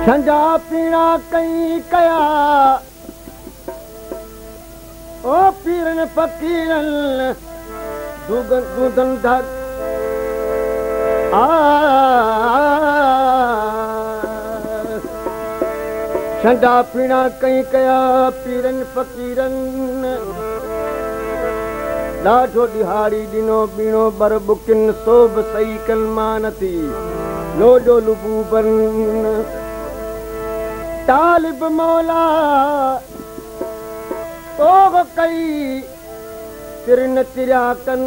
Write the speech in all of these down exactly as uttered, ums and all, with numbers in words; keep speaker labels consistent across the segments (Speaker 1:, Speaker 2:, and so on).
Speaker 1: छंजा पीना कई कया ओ पीरन फकीरन दूगन दूधन धर आ छंजा पीना कई कया पीरन फकीरन लाठो दिहाड़ी दिनो बीनो बर बुकिन सोब सही कलमान थी लोडो लुबूबन तालिब मौला तोग कई तिरन तिराकन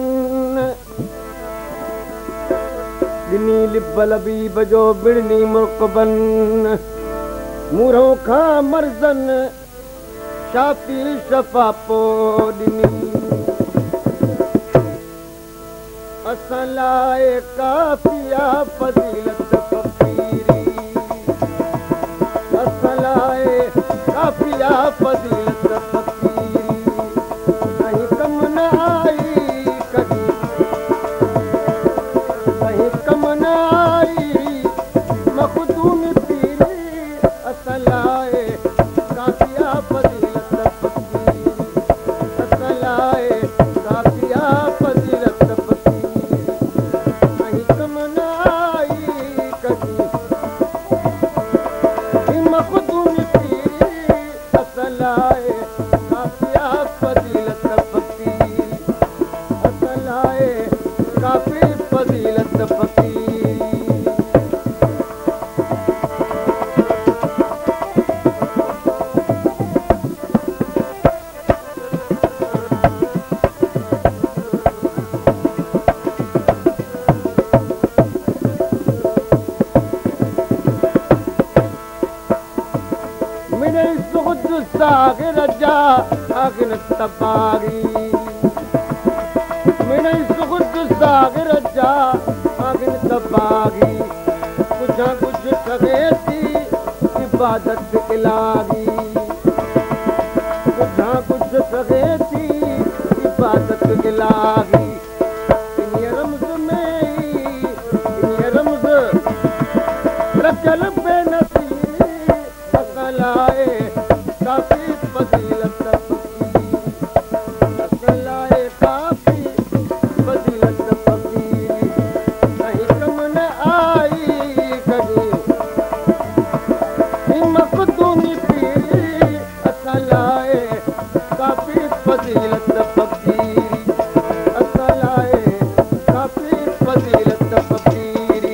Speaker 1: दिनी लिब्बल भी बजो बिड़नी मुरकबन मुरों खा मर्जन शाफी शफा पो दिनी असलाए काफिया फजीलत फकीरी असलाए काफिया फजीलत फकीरी कहीं कम न आई कहीं कहीं कम न आई मखदूम पीरी असलाए काफिया फजीलत फकीरी असलाए काफिया फजीलत सागर जा आगन तबागी मैंने सुखद सागर जा आगन तबागी कुछ कुछ सगे थी इबादत इलाही कुछ कुछ सगे थी इबादत इलाही इन रमज में इन रमज रचल बेनसीर असलाए काफी फजीलत फकीरी असलाए काफी फजीलत फकीरी कहीं कम न आई कहीं मखदूमी पीरी असलाए काफी फजीलत फकीरी असलाए काफी फजीलत फकीरी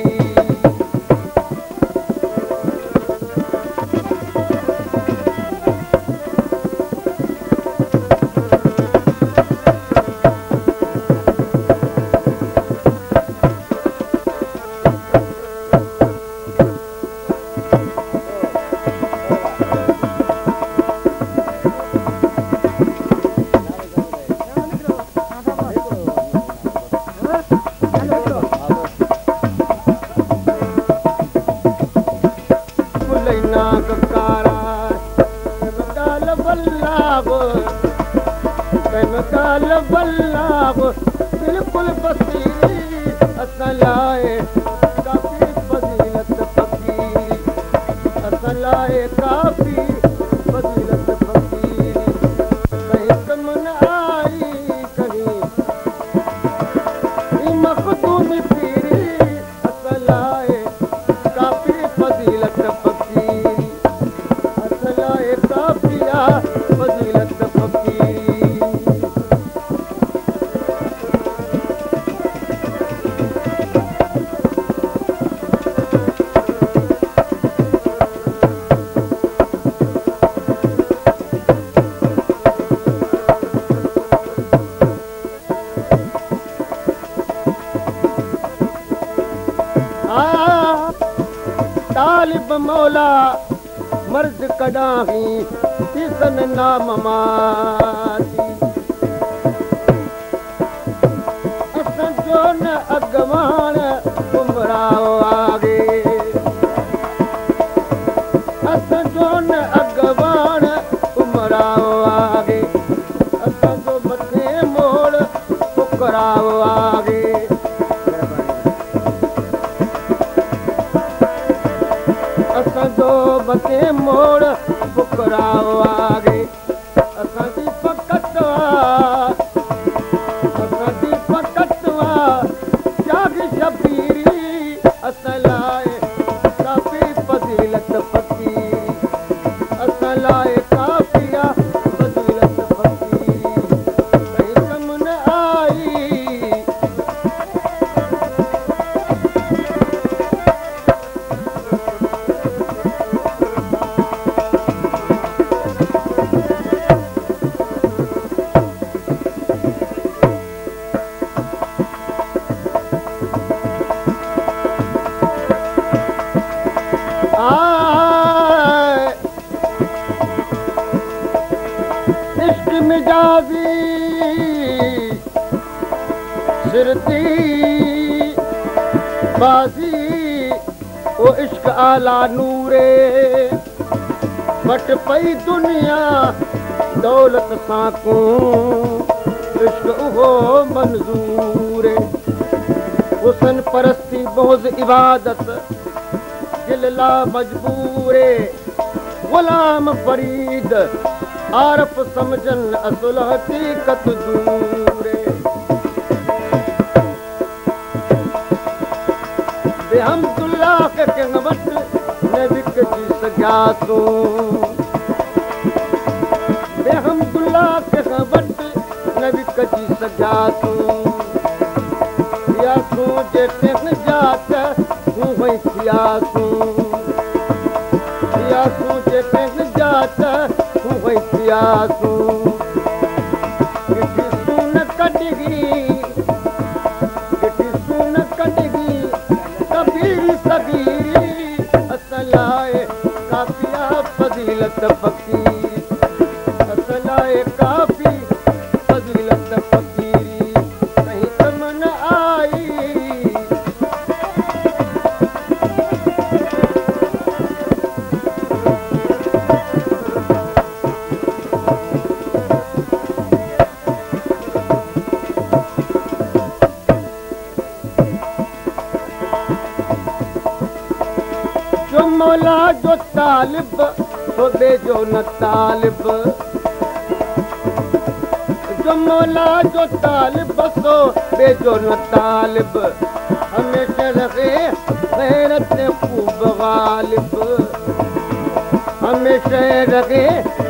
Speaker 1: बिल्कुल बसीरी असलाए काफी फजीलत फकीरी असलाए काफी फजीलत फकीरी कहीं कम न आई कहीं मखदूम पीरी असलाए काफी फजीलत फकीरी असलाए काफिया फजीलत फकीरी तालिब मौला मर्द कडाही किसन नाम माती असन जो न अगवान उमराओ आगे असन जो न अगवान उमराओ आगे असन जो मथे मोड़ पुकराओ आगे असा जो बते मोड़ फुकराओ आगे असां जी पकतवा असां जी पकतवा जाग शबीरी असां लाइ काफ़ी फज़ीलत फ़कीरी असां लाइ काफ़ी आहे फज़ीलत फ़कीरी कहीं कम न आई इश्क मिजाजी सिरती बाजी ओ इश्क आला नूरे वट पई दुनिया दौलत सां को इश्क उहो मंज़ूर हुसन परस्ती बोझ इबादत दिल ला मजबूरे गुलाम फरीद आरफ समझन असुल हकीकत दूरे बेहमदुल्लाह के कंग वट न विक जी सघिया तूं बेहमदुल्लाह के कंग वट न विक जी सघिया तूं या तूं जे टेक जात तूं वई थिया तूं या तूं जे टेक जात तूं वई थिया तूं किठी सून कढगी किठी सून कढगी कबीरी सगीरी असां लाइ काफ़ी आहे फज़ीलत फ़कीरी असां लाइ काफ़ी फज़ीलत फ़कीरी कहीं कम न आई जो मौला जो तालिब तो बेजो न तालिब जो मौला जो तालिब सो बेजो न तालिब हमेशा रहे गैरत खूब गालिब हमेशा रहे